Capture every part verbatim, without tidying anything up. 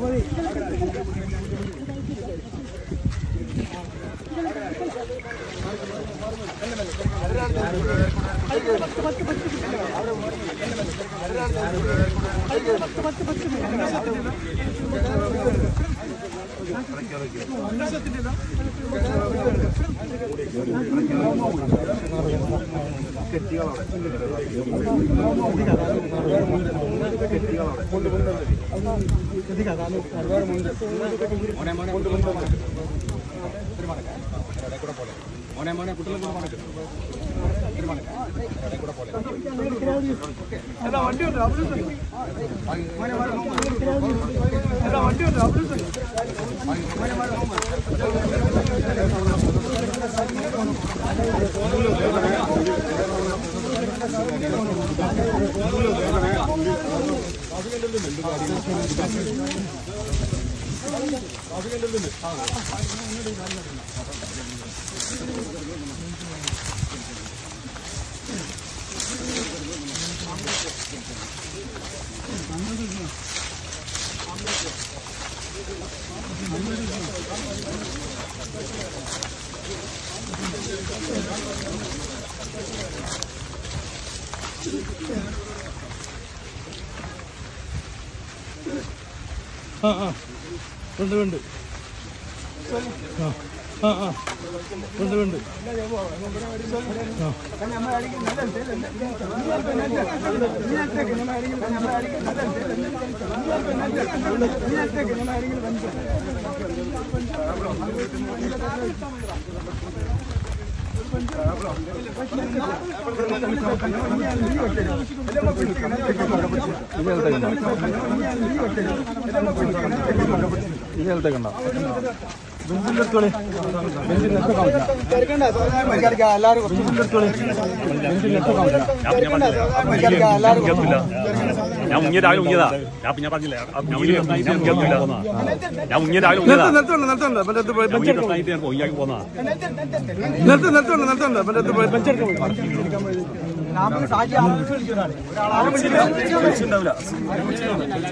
മോനെ മോനെ കുട്ടികളെ ആ ആ ഉണ്ട് ഉണ്ട് ആ ആ ആ ഉണ്ട് ഉണ്ട് ഇതെടുത്തേക്കണ്ട ബെഞ്ചിലെടുത്തോളി ഞാൻ മുങ്ങിയ രാവിലെ മുങ്ങിയതാ ഞാൻ പിന്നെ പറഞ്ഞില്ല ഞാൻ മുങ്ങിയ രാവിലെ മുങ്ങിയതാ ഒയ്യാക്കി പോന്നാ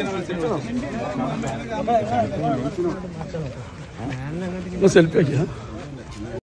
സെൽഫി ആക്കിയാ